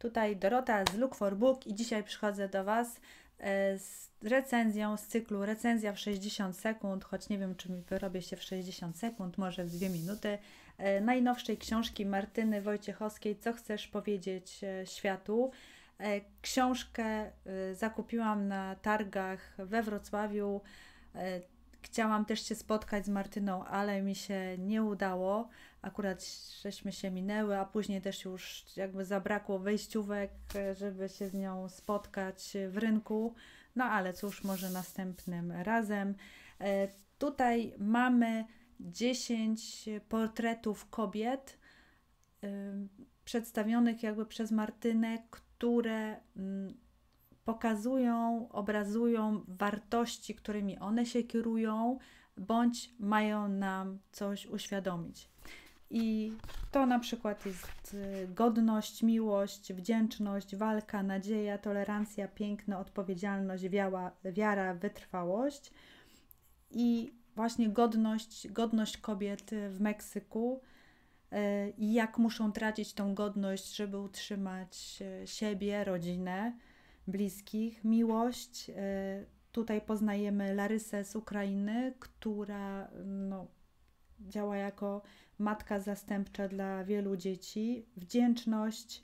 Tutaj Dorota z Look for Book i dzisiaj przychodzę do Was z recenzją z cyklu Recenzja w 60 sekund, choć nie wiem, czy mi wyrobię się w 60 sekund, może w 2 minuty, najnowszej książki Martyny Wojciechowskiej Co chcesz powiedzieć światu? Książkę zakupiłam na targach we Wrocławiu. Chciałam też się spotkać z Martyną, ale mi się nie udało. Akurat żeśmy się minęły, a później też już jakby zabrakło wejściówek, żeby się z nią spotkać w rynku. No ale cóż, może następnym razem. Tutaj mamy 10 portretów kobiet przedstawionych jakby przez Martynę, które pokazują, obrazują wartości, którymi one się kierują, bądź mają nam coś uświadomić. I to na przykład jest godność, miłość, wdzięczność, walka, nadzieja, tolerancja, piękno, odpowiedzialność, wiara, wytrwałość. I właśnie godność kobiet w Meksyku i jak muszą tracić tą godność, żeby utrzymać siebie, rodzinę, bliskich, miłość. Tutaj poznajemy Larysę z Ukrainy, która działa jako matka zastępcza dla wielu dzieci. Wdzięczność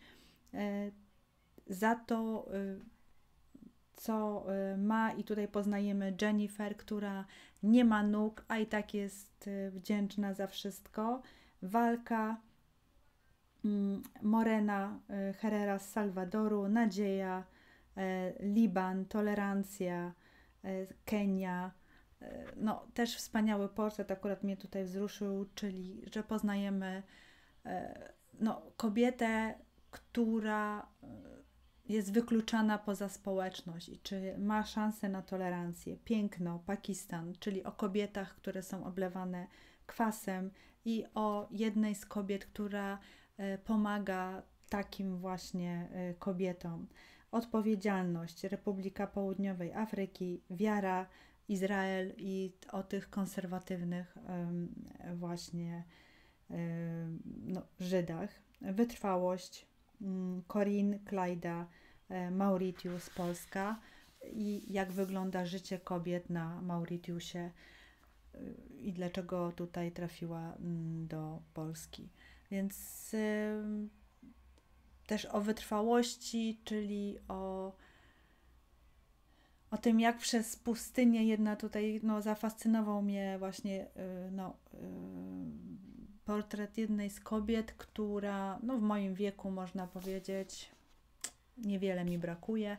za to, co ma, i tutaj poznajemy Jennifer, która nie ma nóg, a i tak jest wdzięczna za wszystko. Walka, Morena Herrera z Salwadoru, nadzieja, Liban, tolerancja, Kenia. No, też wspaniały portret, akurat mnie tutaj wzruszył, czyli że poznajemy kobietę, która jest wykluczana poza społeczność i czy ma szansę na tolerancję. Piękno, Pakistan, czyli o kobietach, które są oblewane kwasem, i o jednej z kobiet, która pomaga takim właśnie kobietom. Odpowiedzialność, Republika Południowej Afryki, wiara, Izrael i o tych konserwatywnych właśnie Żydach. Wytrwałość, Corinne, Klajda, Mauritius, Polska, i jak wygląda życie kobiet na Mauritiusie i dlaczego tutaj trafiła do Polski. Więc też o wytrwałości, czyli o tym, jak przez pustynię jedna tutaj, zafascynował mnie właśnie portret jednej z kobiet, która w moim wieku, można powiedzieć, niewiele mi brakuje,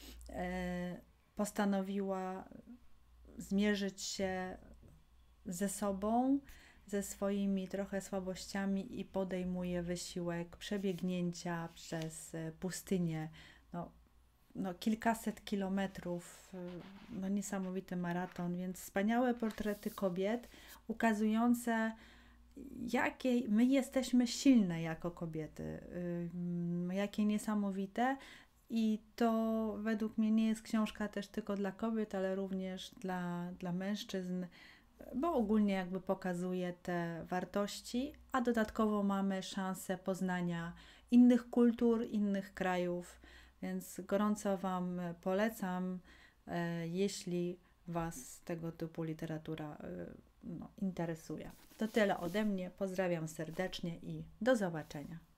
postanowiła zmierzyć się ze sobą, ze swoimi trochę słabościami i podejmuje wysiłek przebiegnięcia przez pustynię. Kilkaset kilometrów, niesamowity maraton, więc wspaniałe portrety kobiet ukazujące, jakie my jesteśmy silne jako kobiety, jakie niesamowite. I to według mnie nie jest książka też tylko dla kobiet, ale również dla mężczyzn, bo ogólnie jakby pokazuje te wartości, a dodatkowo mamy szansę poznania innych kultur, innych krajów, więc gorąco Wam polecam, jeśli Was tego typu literatura interesuje. To tyle ode mnie, pozdrawiam serdecznie i do zobaczenia.